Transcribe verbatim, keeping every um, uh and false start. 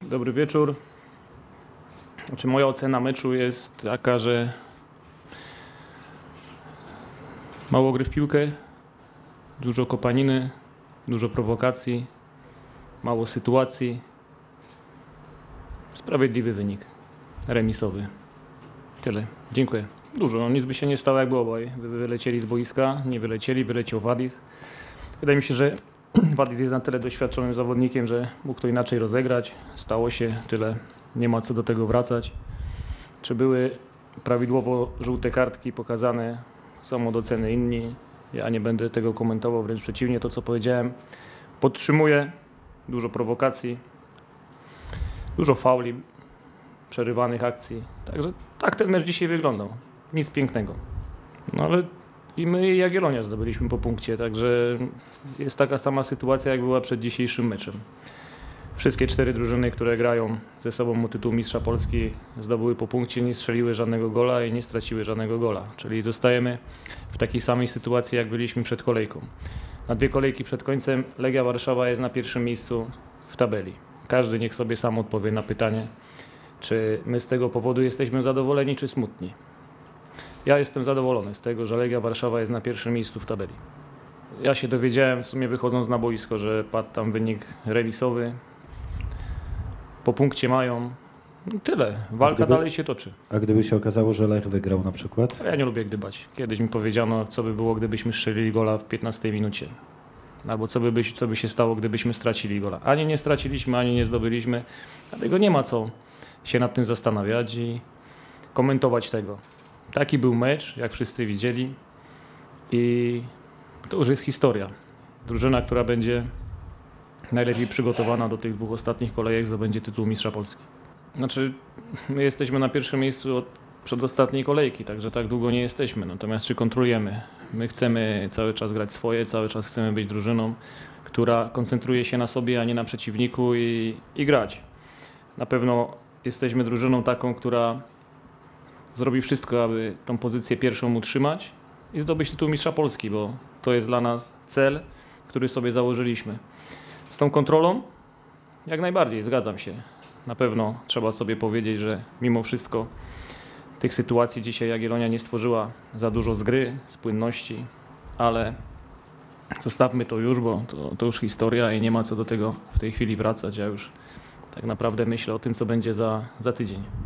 Dobry wieczór. Znaczy, moja ocena meczu jest taka, że mało gry w piłkę, dużo kopaniny, dużo prowokacji, mało sytuacji. Sprawiedliwy wynik, remisowy. Tyle. Dziękuję. Dużo, no nic by się nie stało, jakby obaj wylecieli z boiska. Nie wylecieli, wyleciał Wadis. Wydaje mi się, że Wadis jest na tyle doświadczonym zawodnikiem, że mógł to inaczej rozegrać. Stało się tyle. Nie ma co do tego wracać. Czy były prawidłowo żółte kartki pokazane? Są od oceny inni. Ja nie będę tego komentował, wręcz przeciwnie, to co powiedziałem. Podtrzymuję. Dużo prowokacji. Dużo fauli. Przerywanych akcji. Także tak ten mecz dzisiaj wyglądał. Nic pięknego. No ale i my i Jagiellonia zdobyliśmy po punkcie, także jest taka sama sytuacja, jak była przed dzisiejszym meczem. Wszystkie cztery drużyny, które grają ze sobą o tytuł mistrza Polski, zdobyły po punkcie, nie strzeliły żadnego gola i nie straciły żadnego gola. Czyli zostajemy w takiej samej sytuacji, jak byliśmy przed kolejką. Na dwie kolejki przed końcem Legia Warszawa jest na pierwszym miejscu w tabeli. Każdy niech sobie sam odpowie na pytanie, czy my z tego powodu jesteśmy zadowoleni, czy smutni. Ja jestem zadowolony z tego, że Legia Warszawa jest na pierwszym miejscu w tabeli. Ja się dowiedziałem, w sumie wychodząc na boisko, że padł tam wynik remisowy. Po punkcie mają. No tyle. Walka gdyby, dalej się toczy. A gdyby się okazało, że Lech wygrał na przykład? Ja nie lubię gdybać. Kiedyś mi powiedziano, co by było, gdybyśmy strzelili gola w piętnastej minucie. Albo co by, co by się stało, gdybyśmy stracili gola. Ani nie straciliśmy, ani nie zdobyliśmy. Dlatego nie ma co się nad tym zastanawiać i komentować tego. Taki był mecz, jak wszyscy widzieli, i to już jest historia. Drużyna, która będzie najlepiej przygotowana do tych dwóch ostatnich kolejek, zdobędzie tytuł mistrza Polski. Znaczy, my jesteśmy na pierwszym miejscu od przedostatniej kolejki, także tak długo nie jesteśmy. Natomiast czy kontrolujemy? My chcemy cały czas grać swoje, cały czas chcemy być drużyną, która koncentruje się na sobie, a nie na przeciwniku i, i grać. Na pewno jesteśmy drużyną taką, która zrobi wszystko, aby tą pozycję pierwszą utrzymać i zdobyć tytuł mistrza Polski, bo to jest dla nas cel, który sobie założyliśmy. Z tą kontrolą jak najbardziej, zgadzam się. Na pewno trzeba sobie powiedzieć, że mimo wszystko tych sytuacji dzisiaj Jagiellonia nie stworzyła za dużo z gry, z płynności, ale zostawmy to już, bo to, to już historia i nie ma co do tego w tej chwili wracać. Ja już tak naprawdę myślę o tym, co będzie za, za tydzień.